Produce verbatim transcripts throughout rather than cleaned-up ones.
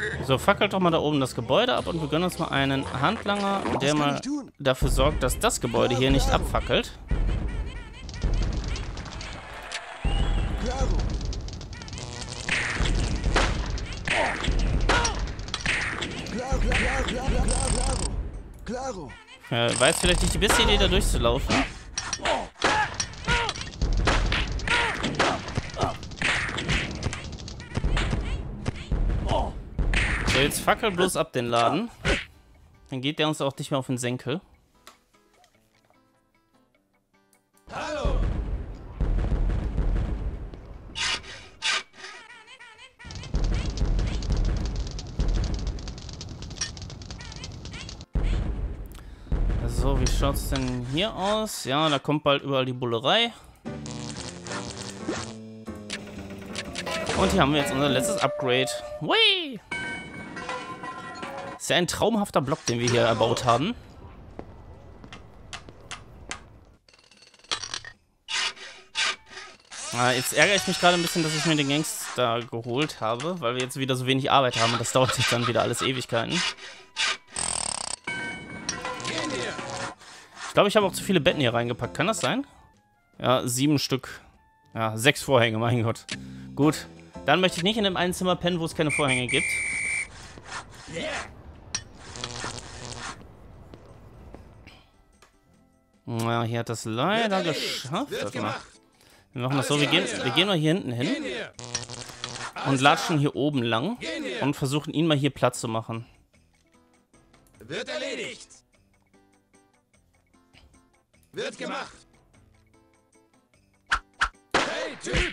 So, fackelt doch mal da oben das Gebäude ab und wir gönnen uns mal einen Handlanger, der mal dafür sorgt, dass das Gebäude hier nicht abfackelt. Ja, war jetzt vielleicht nicht die beste Idee, da durchzulaufen. So, jetzt fackel bloß ab den Laden. Dann geht der uns auch nicht mehr auf den Senkel. Hallo. So, wie schaut's denn hier aus? Ja, da kommt bald überall die Bullerei. Und hier haben wir jetzt unser letztes Upgrade. Whee! Ist ja ein traumhafter Block, den wir hier erbaut haben. Ah, jetzt ärgere ich mich gerade ein bisschen, dass ich mir den Gangster geholt habe, weil wir jetzt wieder so wenig Arbeit haben und das dauert sich dann wieder alles Ewigkeiten. Ich glaube, ich habe auch zu viele Betten hier reingepackt. Kann das sein? Ja, sieben Stück. Ja, sechs Vorhänge, mein Gott. Gut. Dann möchte ich nicht in dem einen Zimmer pennen, wo es keine Vorhänge gibt. Na, hier hat das leider geschafft. Warte mal. Wir machen das so, wir gehen, wir gehen mal hier hinten hin und latschen hier oben lang und versuchen ihn mal hier Platz zu machen. Wird erledigt. Wird gemacht. Hey, Typ!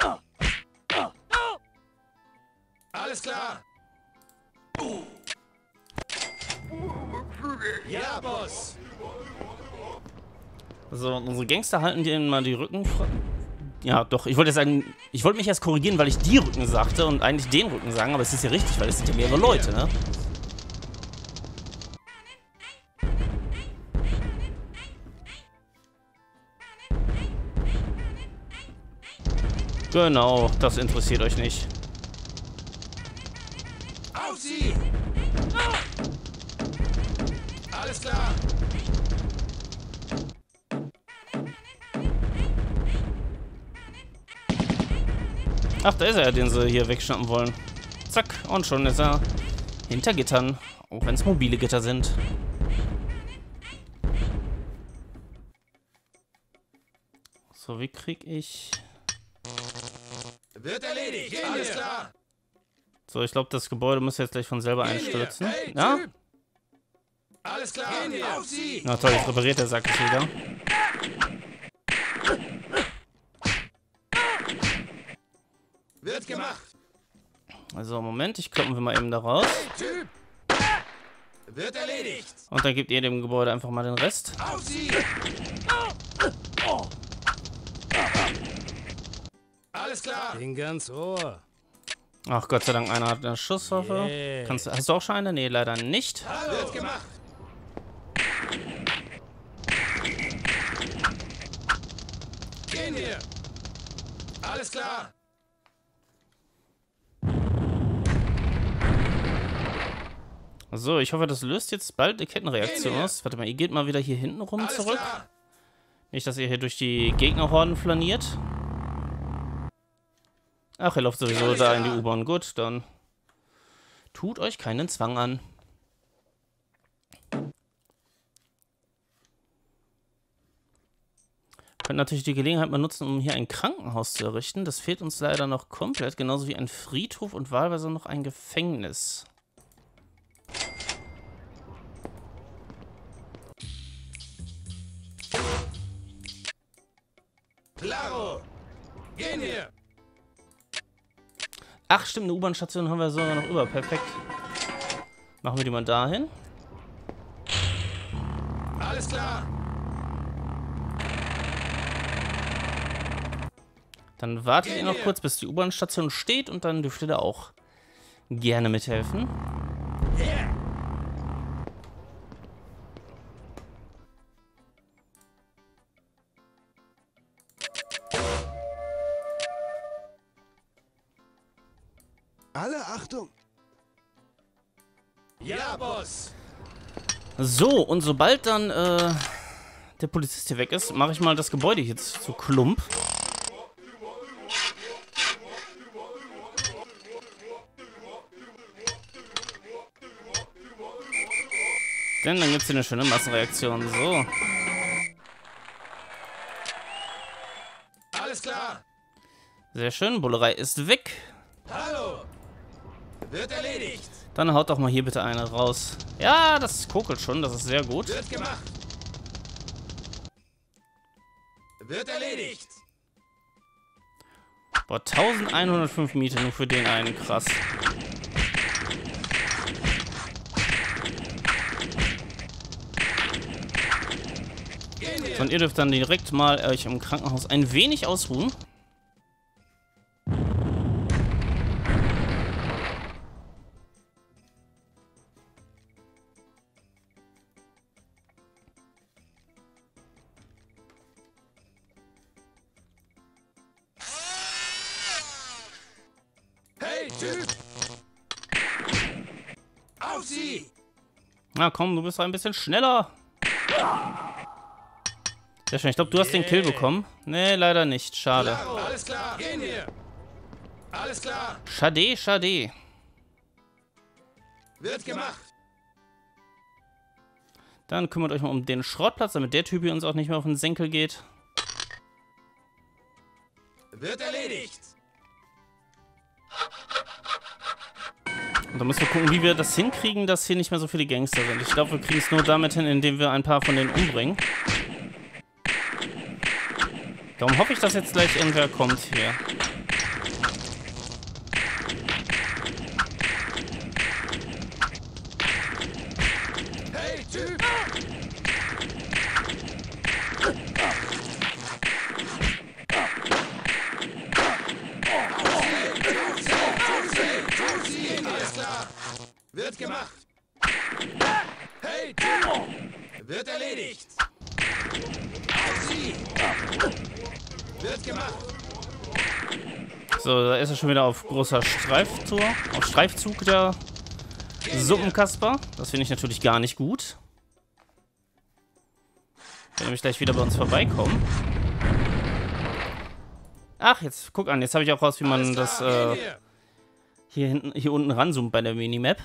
Alles klar. Ja, Boss. So, unsere Gangster halten denen mal die Rücken frei. Ja, doch, ich wollte sagen, ich wollte mich erst korrigieren, weil ich die Rücken sagte und eigentlich den Rücken sagen, aber es ist ja richtig, weil es sind ja mehrere Leute, ne? Genau, das interessiert euch nicht. Auf sie! Alles klar! Ach, da ist er, den sie hier wegschnappen wollen. Zack, und schon ist er hinter Gittern, auch wenn es mobile Gitter sind. So, wie krieg ich... Wird erledigt! Gehen Alles klar! So, ich glaube, das Gebäude muss jetzt gleich von selber Gehen einstürzen. Hey, Ja? Typ. Alles klar! Gehen Auf sie! Na toll, jetzt repariert der Sack es wieder. Wird gemacht! Also, Moment, ich kloppen wir mal eben da raus. Hey, Typ! Wird erledigt! Und dann gebt ihr dem Gebäude einfach mal den Rest. Auf sie! Alles klar! Bin ganz Ohr. Ach, Gott sei Dank, einer hat eine Schusswaffe. Yeah. Kannst, du- hast du auch schon eine? Nee, leider nicht. Wird gemacht! Gehen wir! Alles klar! So, ich hoffe, das löst jetzt bald eine Kettenreaktion Gehen wir. aus. Warte mal, ihr geht mal wieder hier hinten rum Alles zurück. klar! Nicht, dass ihr hier durch die Gegnerhorden flaniert. Ach, ihr lauft sowieso Alles da in klar. die U-Bahn. Gut, dann tut euch keinen Zwang an. Könnt natürlich die Gelegenheit mal nutzen, um hier ein Krankenhaus zu errichten. Das fehlt uns leider noch komplett, genauso wie ein Friedhof und wahlweise noch ein Gefängnis. Klaro! Gehen wir! Ach, stimmt, eine U-Bahn-Station haben wir sogar noch über. Perfekt. Machen wir die mal dahin. Alles klar! Dann wartet ihr noch kurz, bis die U-Bahn-Station steht und dann dürft ihr da auch gerne mithelfen. Yeah. Alle Achtung! Ja, Boss. So, und sobald dann äh, der Polizist hier weg ist, mache ich mal das Gebäude hier zu Klump. Denn dann gibt es hier eine schöne Massenreaktion. So. Alles klar. Sehr schön, Bullerei ist weg. Hallo. Wird erledigt. Dann haut doch mal hier bitte eine raus. Ja, das kokelt schon, das ist sehr gut. Wird gemacht. Wird erledigt. Boah, eintausendeinhundertfünf Miete nur für den einen, krass. So, und ihr dürft dann direkt mal euch im Krankenhaus ein wenig ausruhen. Hey, Typ. Auf Sie. Na komm, du bist ein bisschen schneller. Sehr schön, ich glaube, du hast den Kill bekommen. Nee, leider nicht, schade. Klaro. Alles klar. Gehen wir. Alles klar. Schade, schade. Wird gemacht. Dann kümmert euch mal um den Schrottplatz, damit der Typ hier uns auch nicht mehr auf den Senkel geht. Wird erledigt. Und dann müssen wir gucken, wie wir das hinkriegen, dass hier nicht mehr so viele Gangster sind. Ich glaube, wir kriegen es nur damit hin, indem wir ein paar von denen umbringen. Darum hoffe ich, dass jetzt gleich irgendwer kommt hier. Hey, Typ. Alles klar. Wird gemacht. Hey, Typ. Wird erledigt. Auf Sie. Wird gemacht. So, da ist er schon wieder auf großer Streiftour, auf Streifzug, der Suppenkasper. Das finde ich natürlich gar nicht gut. Wenn nämlich gleich wieder bei uns vorbeikommen. Ach, jetzt guck an, jetzt habe ich auch raus, wie man das äh, hier hinten, hier unten ranzoomt bei der Minimap.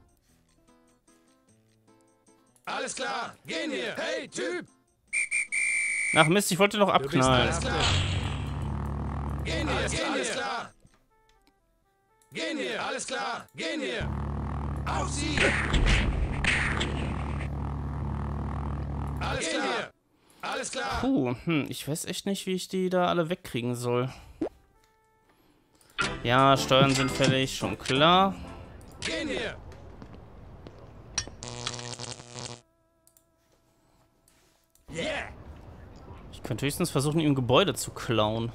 Alles klar. Gehen wir. Hey, Typ. Ach Mist, ich wollte noch abknallen. Alles klar. Gehen wir. Alles, Gehen alles klar. Gehen wir. Alles klar. Gehen wir. Auf Sie. Alles Gehen klar. Wir. Alles klar. Puh, hm, ich weiß echt nicht, wie ich die da alle wegkriegen soll. Ja, Steuern sind fällig, schon klar. Gehen wir. Yeah. Ich könnte höchstens versuchen, ihm Gebäude zu klauen.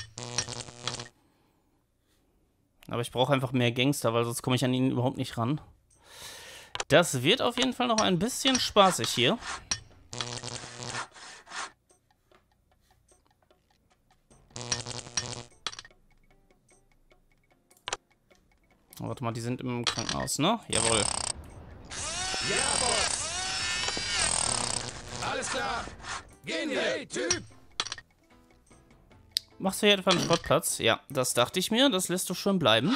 Aber ich brauche einfach mehr Gangster, weil sonst komme ich an ihn überhaupt nicht ran. Das wird auf jeden Fall noch ein bisschen spaßig hier. Warte mal, die sind im Krankenhaus, ne? Jawohl. Ja, Boss. Alles klar. Gehen wir. Hey, Typ. Machst du hier etwa einen Schrottplatz? Ja, das dachte ich mir. Das lässt du schon bleiben.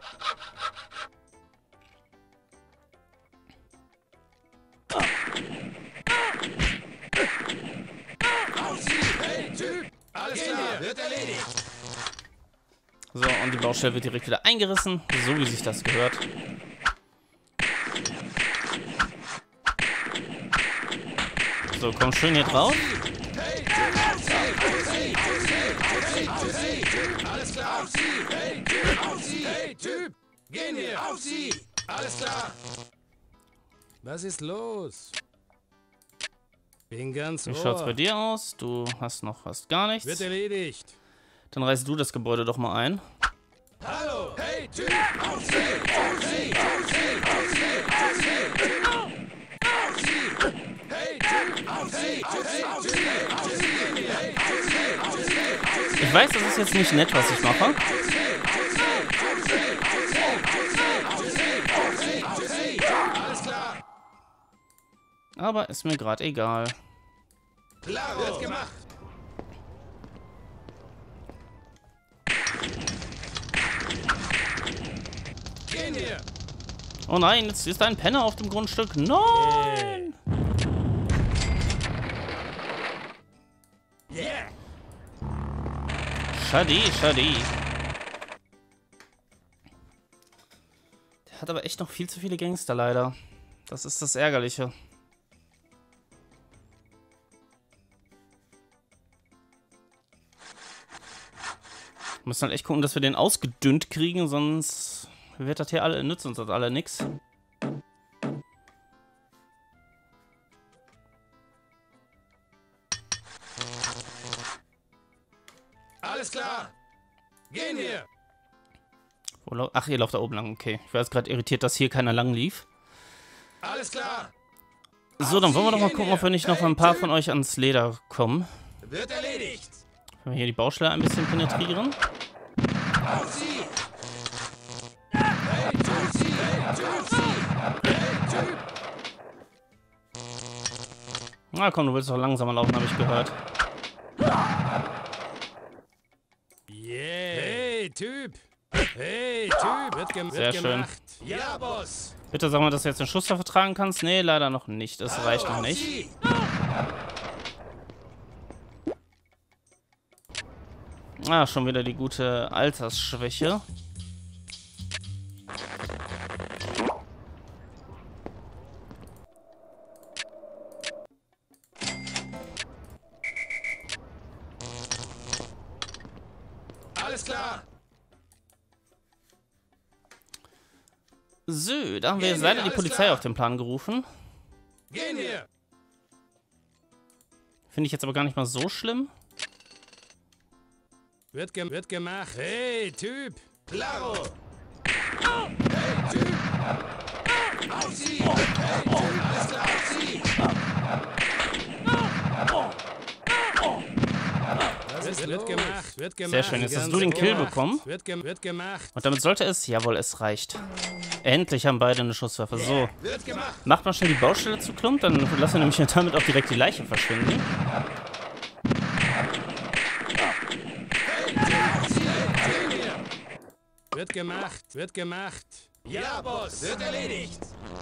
Auf Sie. Hey, Typ. Alles klar. Wird erledigt. So, und die Baustelle wird direkt wieder eingerissen, so wie sich das gehört. So, komm schön hier drauf. Hey, Typ. Auf Sie. Auf Sie. Auf Sie. Alles klar. Auf Sie. Hey, Typ. Auf Sie. Hey, Typ. Gehen wir. Auf Sie. Alles klar. Was ist los? Bin ganz Wie ohr. schaut's bei dir aus? Du hast noch fast gar Wird nichts. erledigt. Dann reißt du das Gebäude doch mal ein. Hallo. Hey, Typ. Auf Sie. Auf Sie. Auf Sie. Auf Sie. Auf Sie. Auf Sie. Hey, Typ. Auf Sie. Auf Sie. Auf Sie. Auf Sie. Hey, Typ. Auf Sie. Ich weiß, das ist jetzt nicht nett, was ich mache. Alles Aber ist mir gerade egal. Klar, wird gemacht. Gehen wir. Oh nein, jetzt ist ein Penner auf dem Grundstück. Nein! Yeah. Schade, schade. Der hat aber echt noch viel zu viele Gangster, leider. Das ist das Ärgerliche. Wir müssen halt echt gucken, dass wir den ausgedünnt kriegen, sonst wird das hier alle, nützt uns das alle nix. Alles klar. Gehen wir. Wo lau- Ach, ihr lauft da oben lang, okay. Ich war jetzt gerade irritiert, dass hier keiner lang lief. Alles klar. So, dann wollen wir doch mal gucken, ob wir nicht noch ein paar von euch ans Leder kommen. Wird erledigt. Wenn wir hier die Baustelle ein bisschen penetrieren. Auf sie. Hey, Typ, sie. Hey, Typ, sie. Hey, Typ. Na komm, du willst doch langsamer laufen, habe ich gehört. Yeah. Hey, Typ. Hey, Typ. Wird, gem Sehr wird schön. gemacht. Ja, Boss. Bitte sag mal, dass du jetzt den Schusswaffe tragen kannst. Nee, leider noch nicht. Das reicht noch Auf nicht. sie. Ah, schon wieder die gute Altersschwäche. Alles klar. So, da haben wir Gehen jetzt wir, leider die alles Polizei klar. auf den Plan gerufen. Gehen wir. Finde ich jetzt aber gar nicht mal so schlimm. Wird, gem wird gemacht. Hey, Typ. Klaro. Hey, Typ. Auf sie. Hey, Typ. Alles klar, auf sie. Was ist wird, wird gemacht. Wird gemacht. Sehr schön, jetzt hast Ganz du den Kill gemacht. bekommen. Wird, gem wird gemacht. Und damit sollte es... Jawohl, es reicht. Endlich haben beide eine Schusswaffe. So, Wird gemacht. macht mal schnell die Baustelle zu Klump, dann lassen wir nämlich damit auch direkt die Leiche verschwinden. Wird gemacht. Wird gemacht. Ja, Boss. Wird erledigt.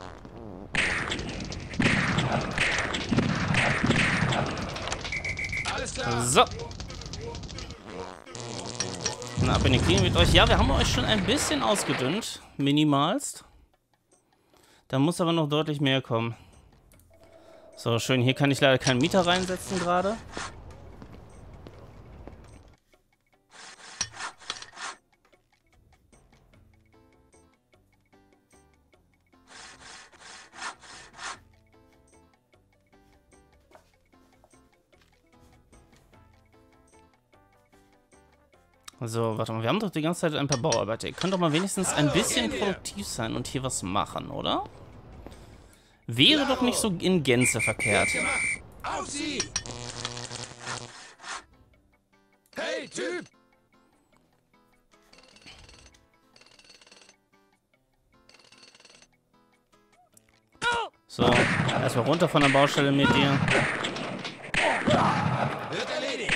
Alles klar. So. Na, ab in die Knie mit euch. Ja, wir haben euch schon ein bisschen ausgedünnt. Minimalst. Da muss aber noch deutlich mehr kommen. So, schön. Hier kann ich leider keinen Mieter reinsetzen gerade. So, warte mal, wir haben doch die ganze Zeit ein paar Bauarbeiter. Ihr könnt doch mal wenigstens ein bisschen produktiv sein und hier was machen, oder? Wäre doch nicht so in Gänze verkehrt. Gemacht. Auf sie. Hey, Typ. So, erstmal runter von der Baustelle mit dir. Wird erledigt.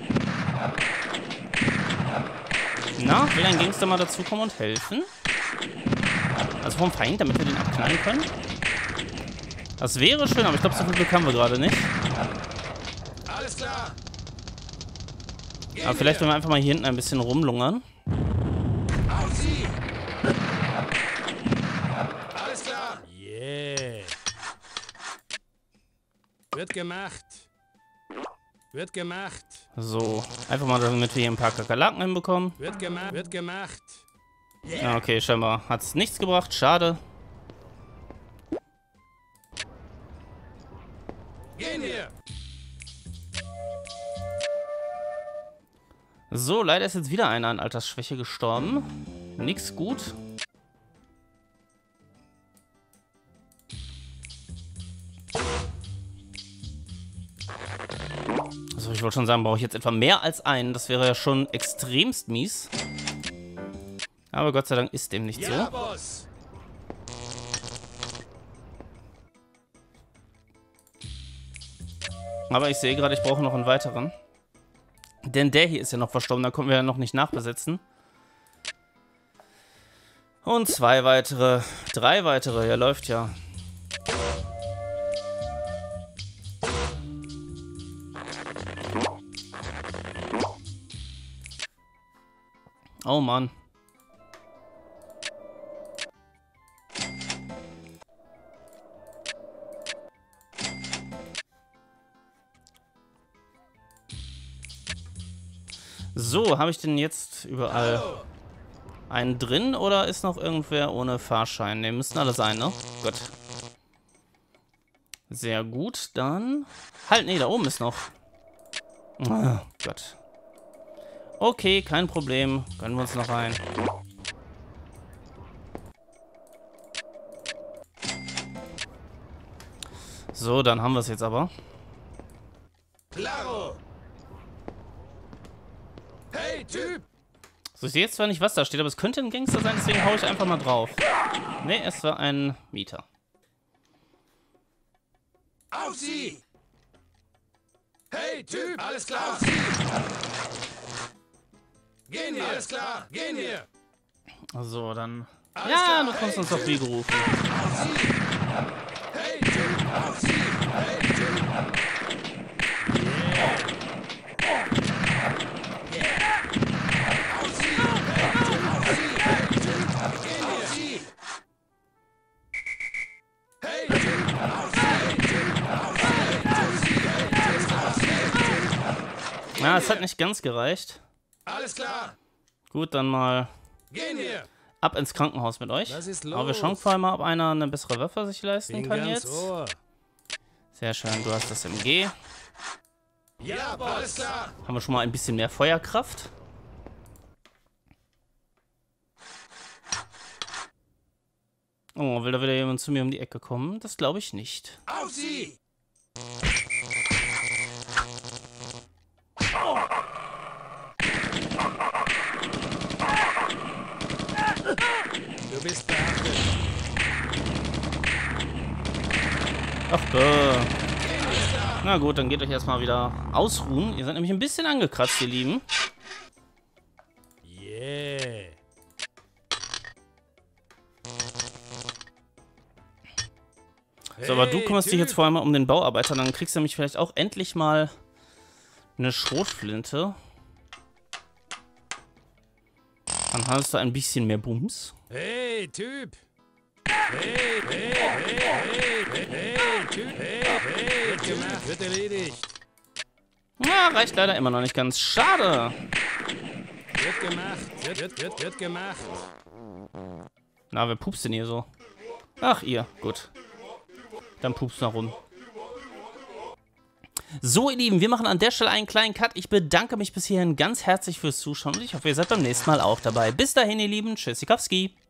Na, will ein Gangster mal dazukommen und helfen? Also vom Feind, damit wir den abknallen können? Das wäre schön, aber ich glaube, so viel Glück haben wir gerade nicht. Alles klar. Gehen Aber vielleicht, wir. wenn wir einfach mal hier hinten ein bisschen rumlungern. Auf sie. Alles klar. Yeah. Wird gemacht. Wird gemacht. So, einfach mal, damit wir hier ein paar Kakerlaken hinbekommen. Wird gemacht. Wird gemacht. Ja, okay, scheinbar hat es nichts gebracht. Schade. Gehen wir. So, leider ist jetzt wieder einer an Altersschwäche gestorben. Nix gut. Also ich wollte schon sagen, brauche ich jetzt etwa mehr als einen. Das wäre ja schon extremst mies. Aber Gott sei Dank ist dem nicht Ja, so. Boss. Aber ich sehe gerade, ich brauche noch einen weiteren. Denn der hier ist ja noch verstorben, da konnten wir ja noch nicht nachbesetzen. Und zwei weitere, drei weitere, ja läuft ja. Oh Mann. So, habe ich denn jetzt überall einen drin oder ist noch irgendwer ohne Fahrschein? Ne, müssten alle sein, ne? Gut. Sehr gut, dann... Halt, nee, da oben ist noch... Oh Gott. Okay, kein Problem. Gönnen wir uns noch rein. So, dann haben wir es jetzt aber. Klaro! Hey, Typ! So, ich sehe jetzt zwar nicht, was da steht, aber es könnte ein Gangster sein, deswegen haue ich einfach mal drauf. Ne, es war ein Mieter. Auf Sie! Hey, Typ! Alles klar! Auf Sie! Gehen hier! Alles klar! Gehen hier! So, dann... Alles Ja, klar. du kommst Hey, uns doch Typ. wie gerufen. Auf Sie! Hey, Typ! Auf Sie! Hey, Typ! Auf Sie! Hey, Typ! Auf Sie! Hey, Typ! Gehen hier! Auf Sie! Hey, Typ! Auf Sie! Hey, Typ! Auf Sie! Auf Sie! Hey, Typ! Auf Sie! Ja, es hat nicht ganz gereicht. Alles klar! Gut, dann mal Gehen hier! ab ins Krankenhaus mit euch. Was ist Aber wir los? schauen vor allem mal, ob einer eine bessere Waffe sich leisten Bin kann ganz jetzt. Ohr. Sehr schön, du hast das M G. Ja, Boss! Alles klar! Haben wir schon mal ein bisschen mehr Feuerkraft. Oh, will da wieder jemand zu mir um die Ecke kommen? Das glaube ich nicht. Auf Sie! Du bist verhaftet. Ach, äh. Na gut, dann geht euch erstmal wieder ausruhen. Ihr seid nämlich ein bisschen angekratzt, ihr Lieben. Yeah. So, aber du Hey, kümmerst dich Typ. jetzt vor allem um den Bauarbeiter. Dann kriegst du nämlich vielleicht auch endlich mal eine Schrotflinte. Dann hast du ein bisschen mehr Bums. Hey, Typ. Hey, hey, hey, hey, hey, hey, Typ. Hey, hey, wird gemacht, wird erledigt. Ja, reicht leider immer noch nicht ganz. Schade. Wird gemacht, wird, wird, wird, wird gemacht. Na, wer pupst denn hier so? Ach, ihr. Gut. Dann pupst noch rum. So, ihr Lieben, wir machen an der Stelle einen kleinen Cut. Ich bedanke mich bis hierhin ganz herzlich fürs Zuschauen und ich hoffe, ihr seid beim nächsten Mal auch dabei. Bis dahin, ihr Lieben. Tschüssikowski.